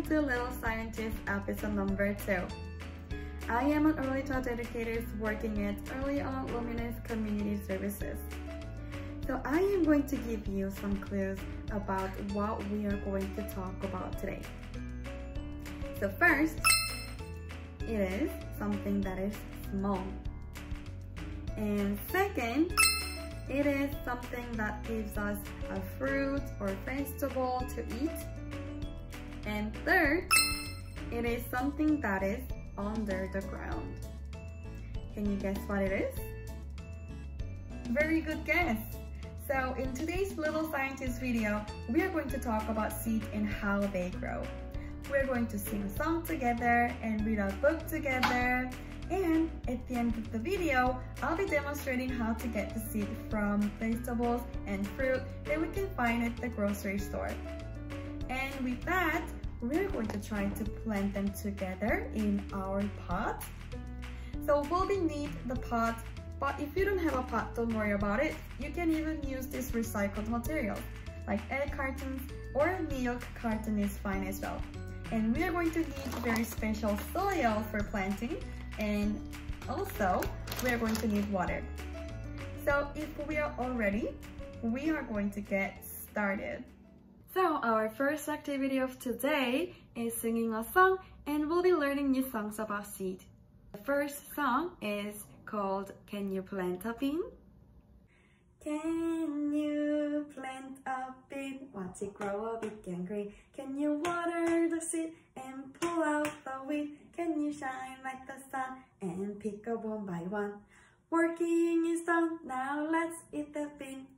to Little Scientist episode number 2. I am an early childhood educator working at Early on Luminous Community Services. So I am going to give you some clues about what we are going to talk about today. So first, it is something that is small. And second, it is something that gives us a fruit or vegetable to eat. And third, it is something that is under the ground. Can you guess what it is? Very good guess. So in today's Little Scientist video, we are going to talk about seeds and how they grow. We're going to sing a song together and read a book together. And at the end of the video, I'll be demonstrating how to get the seed from vegetables and fruit that we can find at the grocery store. And with that, we're going to try to plant them together in our pot. So we'll need the pot, but if you don't have a pot, don't worry about it. You can even use this recycled material, like egg cartons or milk carton is fine as well. And we are going to need very special soil for planting, and also we are going to need water. So if we are all ready, we are going to get started. So our first activity of today is singing a song, and we'll be learning new songs about seed. The first song is called Can You Plant a Bean? Can you plant a bean? Watch it grow a big and green. Can you water the seed and pull out the weed? Can you shine like the sun and pick up one by one? Working is done, now let's eat the bean.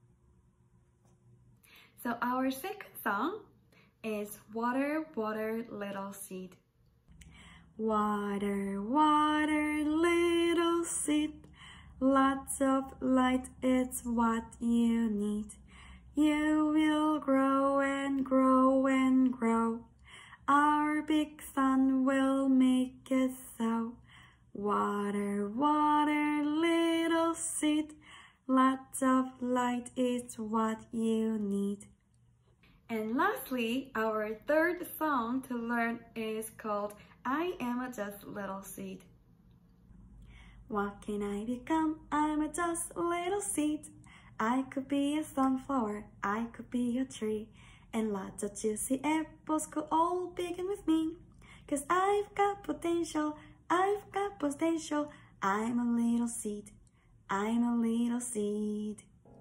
So our second song is Water, Water, Little Seed. Water, water, little seed. Lots of light, it's what you need. You will grow and grow and grow. Our big sun will make it so. Water, water, little seed. Lots of light is what you need. And lastly, our third song to learn is called I Am a Just Little Seed. What can I become? I'm a just little seed. I could be a sunflower, I could be a tree, and lots of juicy apples could all begin with me. 'Cause I've got potential, I've got potential. I'm a little seed, I'm a little seed.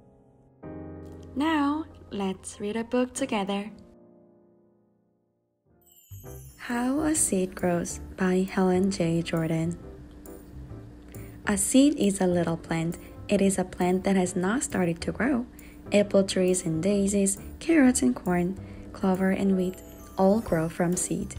Now, let's read a book together. How a Seed Grows by Helen J. Jordan. A seed is a little plant. It is a plant that has not started to grow. Apple trees and daisies, carrots and corn, clover and wheat all grow from seed.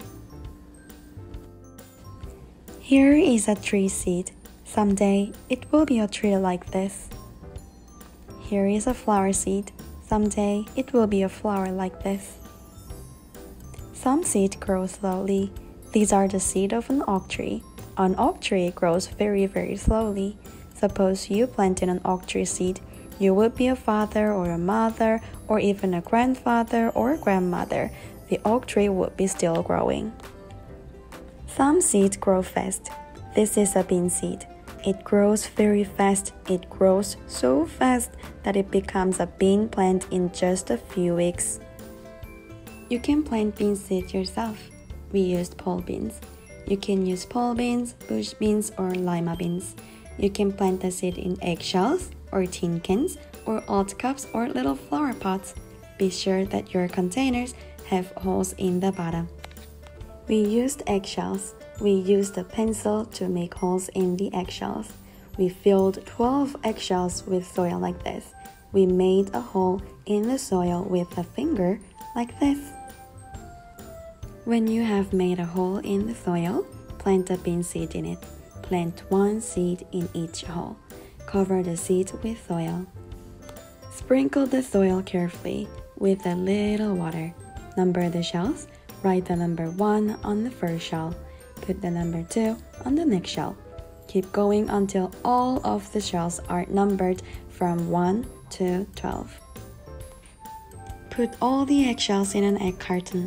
Here is a tree seed. Someday it will be a tree like this. Here is a flower seed. Someday it will be a flower like this. Some seed grow slowly. These are the seed of an oak tree. An oak tree grows very, very slowly. Suppose you planted an oak tree seed. You would be a father or a mother or even a grandfather or grandmother. The oak tree would be still growing. Some seeds grow fast. This is a bean seed. It grows very fast. It grows so fast that it becomes a bean plant in just a few weeks. You can plant bean seeds yourself. We used pole beans. You can use pole beans, bush beans, or lima beans. You can plant the seed in eggshells, or tin cans, or old cups, or little flower pots. Be sure that your containers have holes in the bottom. We used eggshells. We used a pencil to make holes in the eggshells. We filled 12 eggshells with soil like this. We made a hole in the soil with a finger like this. When you have made a hole in the soil, plant a bean seed in it. Plant one seed in each hole. Cover the seed with soil. Sprinkle the soil carefully with a little water. Number the shells. Write the number 1 on the first shell. Put the number 2 on the next shell. Keep going until all of the shells are numbered from 1 to 12. Put all the eggshells in an egg carton.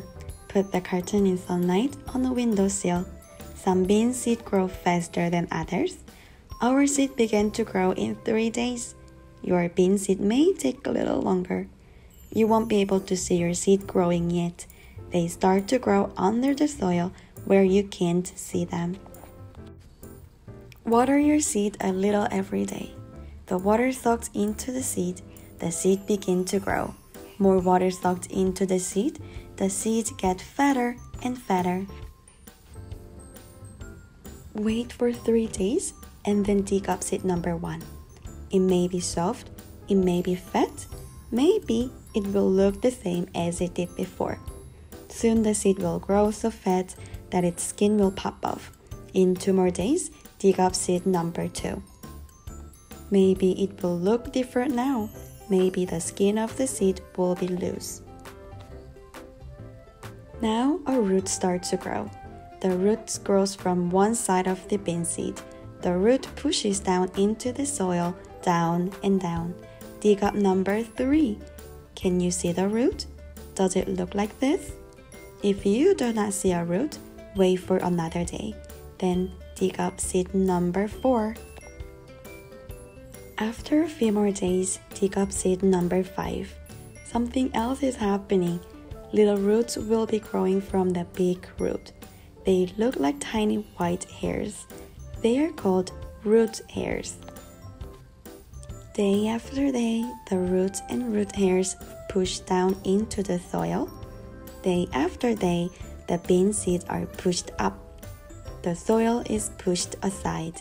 Put the carton in sunlight on the windowsill. Some bean seeds grow faster than others. Our seed began to grow in 3 days. Your bean seed may take a little longer. You won't be able to see your seed growing yet. They start to grow under the soil where you can't see them. Water your seed a little every day. The water soaks into the seed begins to grow. More water soaked into the seed get fatter and fatter. Wait for 3 days and then dig up seed number 1. It may be soft, it may be fat, maybe it will look the same as it did before. Soon the seed will grow so fat that its skin will pop off. In 2 more days, dig up seed number 2. Maybe it will look different now. Maybe the skin of the seed will be loose. Now a root starts to grow. The root grows from one side of the bean seed. The root pushes down into the soil, down and down. Dig up number 3. Can you see the root? Does it look like this? If you do not see a root, wait for another day. Then dig up seed number 4. After a few more days, dig up seed number 5. Something else is happening. Little roots will be growing from the big root. They look like tiny white hairs. They are called root hairs. Day after day, the roots and root hairs push down into the soil. Day after day, the bean seeds are pushed up. The soil is pushed aside.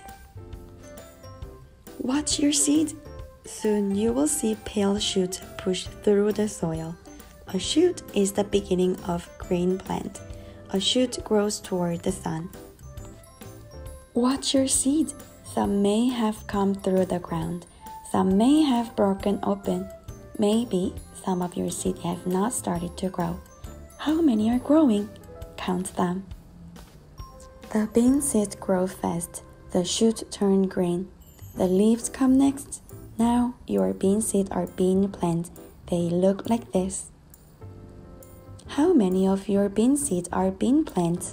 Watch your seed. Soon you will see pale shoots push through the soil. A shoot is the beginning of green plant. A shoot grows toward the sun. Watch your seed. Some may have come through the ground. Some may have broken open. Maybe some of your seed have not started to grow. How many are growing? Count them. The bean seeds grow fast. The shoots turn green. The leaves come next. Now your bean seeds are bean plants. They look like this. How many of your bean seeds are bean plants?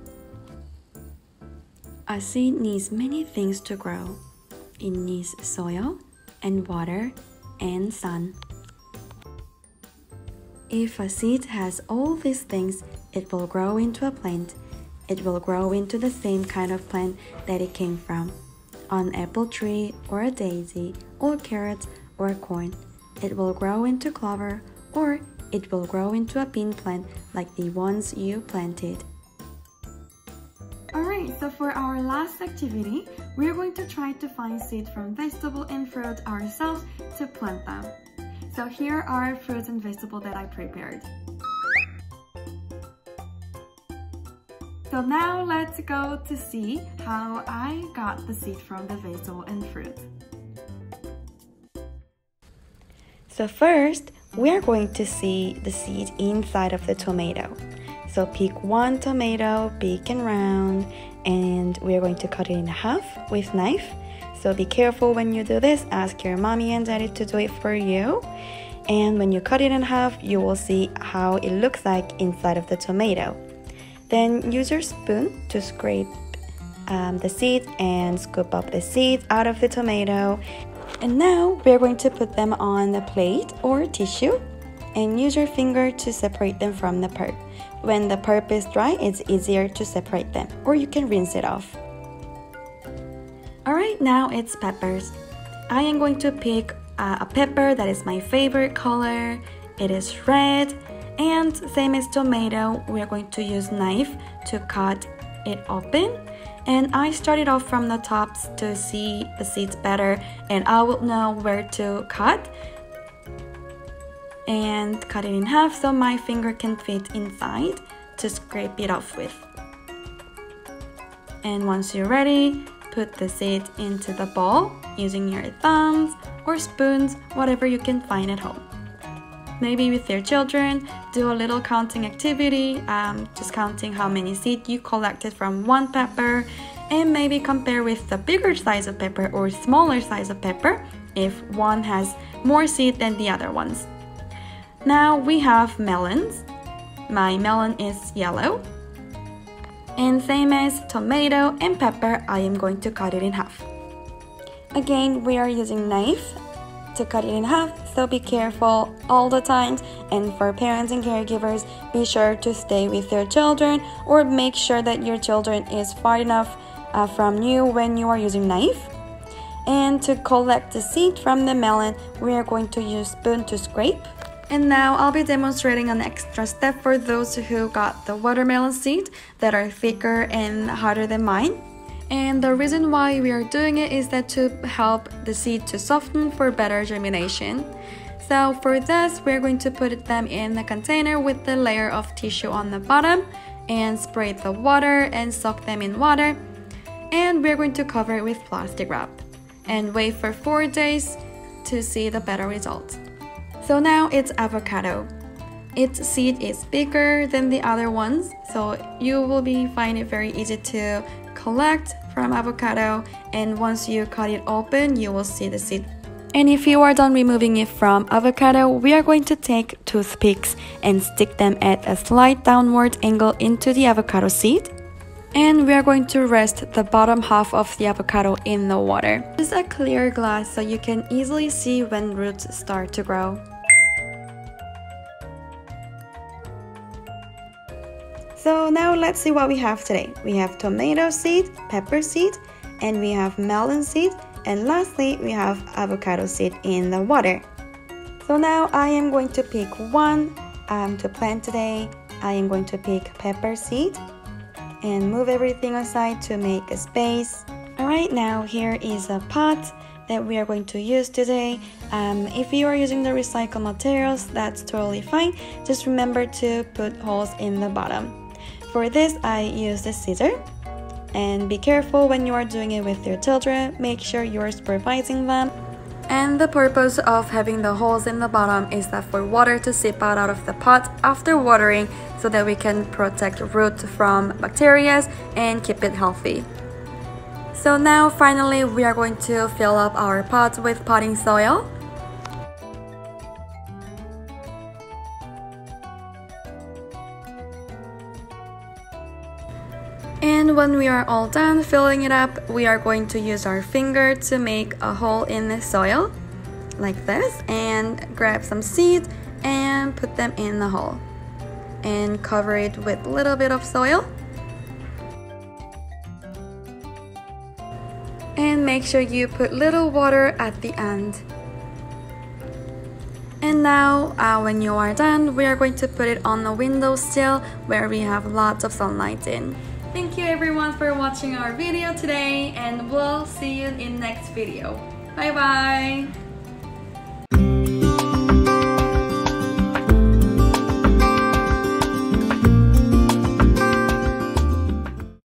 A seed needs many things to grow. It needs soil and water and sun. If a seed has all these things, it will grow into a plant. It will grow into the same kind of plant that it came from. An apple tree or a daisy or carrots or corn. It will grow into clover or it will grow into a bean plant like the ones you planted. Alright, so for our last activity, we're going to try to find seeds from vegetable and fruit ourselves to plant them. So here are fruits and vegetables that I prepared. So now let's go to see how I got the seed from the vegetable and fruit. So first, we are going to see the seed inside of the tomato. So pick one tomato, big and round, and we are going to cut it in half with knife. So be careful when you do this. Ask your mommy and daddy to do it for you. And when you cut it in half, you will see how it looks like inside of the tomato. Then use your spoon to scrape the seeds and scoop up the seeds out of the tomato. And now we're going to put them on the plate or tissue and use your finger to separate them from the pulp. When the pulp is dry, it's easier to separate them, or you can rinse it off. Alright, now it's peppers. I am going to pick a pepper that is my favorite color. It is red, and same as tomato, we are going to use knife to cut it open. And I started off from the tops to see the seeds better, and I will know where to cut. And cut it in half so my finger can fit inside to scrape it off with. And once you're ready, put the seed into the bowl using your thumbs or spoons, whatever you can find at home. Maybe with your children, do a little counting activity, just counting how many seeds you collected from one pepper, and maybe compare with the bigger size of pepper or smaller size of pepper if one has more seed than the other ones. Now we have melons. my melon is yellow. And same as tomato and pepper, I am going to cut it in half. Again, we are using knife to cut it in half, so be careful all the time. And for parents and caregivers, be sure to stay with your children or make sure that your children is far enough from you when you are using knife. And to collect the seed from the melon, we are going to use spoon to scrape. And now I'll be demonstrating an extra step for those who got the watermelon seed that are thicker and harder than mine. And the reason why we are doing it is that to help the seed to soften for better germination. So for this, we're going to put them in the container with the layer of tissue on the bottom and spray the water and soak them in water. And we're going to cover it with plastic wrap and wait for 4 days to see the better results. So now it's avocado. Its seed is bigger than the other ones, so you will find it very easy to collect from avocado, and once you cut it open, you will see the seed. And if you are done removing it from avocado, we are going to take toothpicks and stick them at a slight downward angle into the avocado seed. And we are going to rest the bottom half of the avocado in the water. Use a clear glass so you can easily see when roots start to grow. So now let's see what we have today. We have tomato seed, pepper seed, and we have melon seed, and lastly we have avocado seed in the water. So now I am going to pick one to plant today. I am going to pick pepper seed and move everything aside to make a space. Alright, now here is a pot that we are going to use today. If you are using the recycled materials, that's totally fine. Just remember to put holes in the bottom. For this, I use a scissor. And be careful when you are doing it with your children. Make sure you are supervising them. And the purpose of having the holes in the bottom is that for water to seep out of the pot after watering, so that we can protect root from bacteria and keep it healthy. So now finally we are going to fill up our pot with potting soil. And when we are all done filling it up, we are going to use our finger to make a hole in the soil, like this, and grab some seeds and put them in the hole. And cover it with a little bit of soil. And make sure you put little water at the end. And now, when you are done, we are going to put it on the windowsill where we have lots of sunlight in. Thank you everyone for watching our video today, and we'll see you in next video. Bye bye!